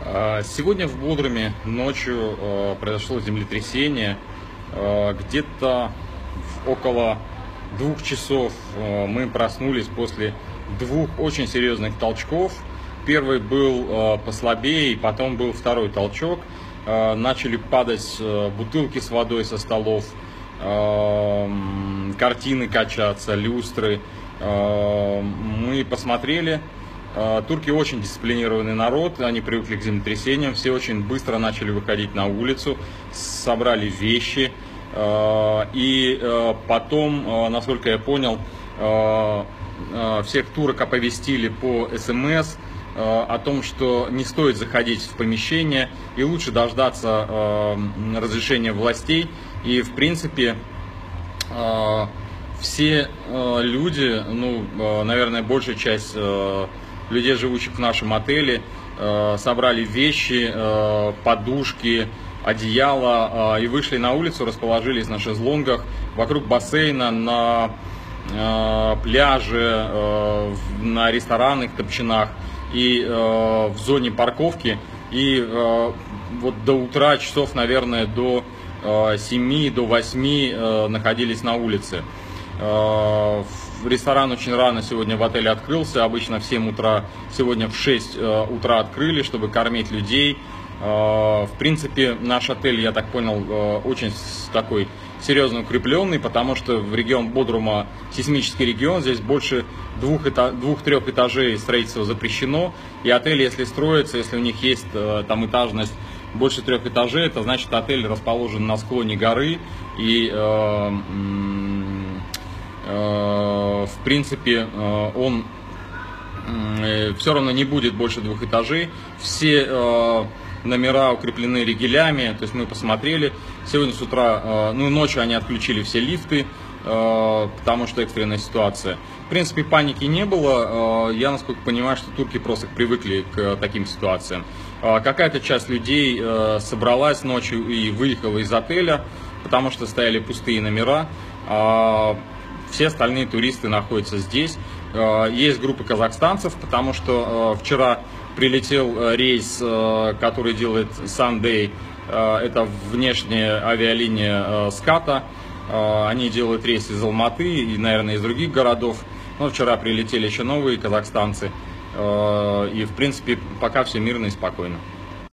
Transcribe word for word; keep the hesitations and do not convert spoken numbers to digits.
Сегодня в Бодруме ночью произошло землетрясение. Где-то около двух часов мы проснулись после двух очень серьезных толчков. Первый был послабее, и потом был второй толчок. Начали падать бутылки с водой со столов, картины качаться, люстры. Мы посмотрели. Турки очень дисциплинированный народ, они привыкли к землетрясениям, все очень быстро начали выходить на улицу, собрали вещи. И потом, насколько я понял, всех турок оповестили по СМС о том, что не стоит заходить в помещение и лучше дождаться разрешения властей. И в принципе все люди, ну, наверное, большая часть людей, живущих в нашем отеле, собрали вещи, подушки, одеяло и вышли на улицу, расположились на шезлонгах вокруг бассейна, на пляже, на ресторанных топчинах и в зоне парковки. И вот до утра, часов, наверное, до семи, до восьми находились на улице. Ресторан очень рано сегодня в отеле открылся, обычно в семь утра, сегодня в шесть утра открыли, чтобы кормить людей. В принципе, наш отель, я так понял, очень такой серьезно укрепленный, потому что в регион Бодрума сейсмический регион, здесь больше двух-трех этажей строительство запрещено, и отель, если строится, если у них есть там этажность больше трех этажей, это значит, отель расположен на склоне горы, и в принципе он все равно не будет больше двух этажей. Все номера укреплены ригелями, то есть мы посмотрели. Сегодня с утра, ну ночью они отключили все лифты, потому что экстренная ситуация. В принципе, паники не было. Я, насколько понимаю, что турки просто привыкли к таким ситуациям. Какая-то часть людей собралась ночью и выехала из отеля, потому что стояли пустые номера. Все остальные туристы находятся здесь. Есть группы казахстанцев, потому что вчера прилетел рейс, который делает Sunday. Это внешняя авиалиния Ската. Они делают рейс из Алматы и, наверное, из других городов. Но вчера прилетели еще новые казахстанцы. И, в принципе, пока все мирно и спокойно.